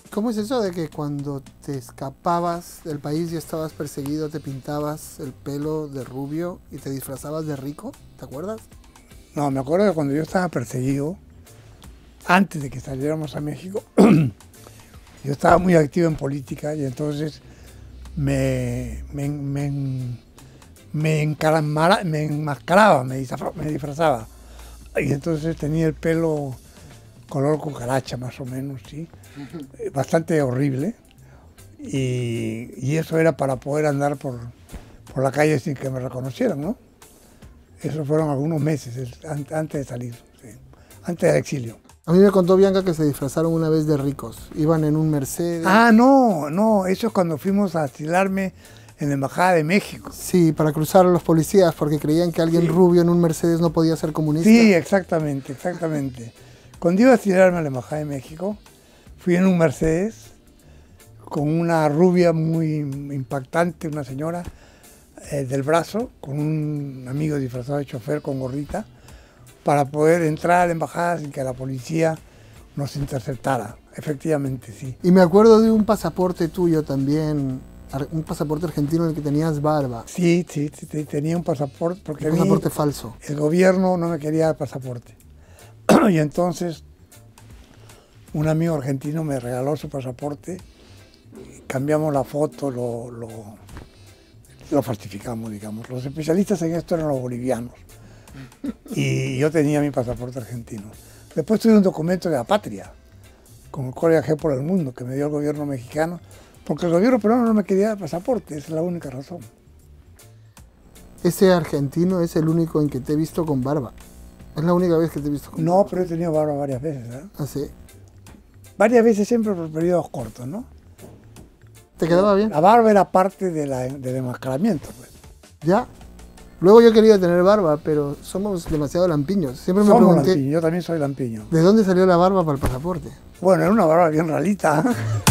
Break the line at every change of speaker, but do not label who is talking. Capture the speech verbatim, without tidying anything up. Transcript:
¿Cómo es eso de que cuando te escapabas del país y estabas perseguido te pintabas el pelo de rubio y te disfrazabas de rico? ¿Te acuerdas?
No, me acuerdo que cuando yo estaba perseguido, antes de que saliéramos a México, yo estaba muy activo en política y entonces me, me, me, me, encaramara, me enmascaraba, me disfrazaba, me disfrazaba. Y entonces tenía el pelo color cucaracha más o menos, ¿sí? Bastante horrible. Y, y eso era para poder andar por, por la calle sin que me reconocieran, ¿no? Esos fueron algunos meses antes de salir, ¿sí? Antes del exilio.
A mí me contó Bianca que se disfrazaron una vez de ricos. Iban en un Mercedes.
Ah, no, no, eso es cuando fuimos a asilarme en la Embajada de México.
Sí, para cruzar a los policías porque creían que alguien
Sí.
rubio en un Mercedes no podía ser comunista.
Sí, exactamente, exactamente. Cuando iba a asilarme a la Embajada de México, fui en un Mercedes con una rubia muy impactante, una señora eh, del brazo, con un amigo disfrazado de chofer con gorrita, para poder entrar a la embajada sin que la policía nos interceptara. Efectivamente, sí.
Y me acuerdo de un pasaporte tuyo también, un pasaporte argentino en el que tenías barba.
Sí, sí, sí, tenía un pasaporte, porque
un
a mí
pasaporte falso.
El gobierno no me quería dar pasaporte. Y entonces un amigo argentino me regaló su pasaporte, cambiamos la foto, lo, lo, lo falsificamos, digamos. Los especialistas en esto eran los bolivianos. Y yo tenía mi pasaporte argentino. Después tuve un documento de la patria, con el cual viajé por el mundo, que me dio el gobierno mexicano, porque el gobierno peruano no me quería dar pasaporte, esa es la única razón.
Ese argentino es el único en que te he visto con barba. Es la única vez que te he visto con
No,
barba.
pero he tenido barba varias veces, ¿eh?
¿Ah, sí?
Varias veces, siempre por periodos cortos, ¿no?
¿Te quedaba bien?
La barba era parte de la, del enmascaramiento, pues.
¿Ya? Luego yo quería tener barba, pero somos demasiado lampiños. Siempre me
Somos
pregunté,
lampiños, yo también soy lampiño.
¿de dónde salió la barba para el pasaporte?
Bueno, era una barba bien ralita.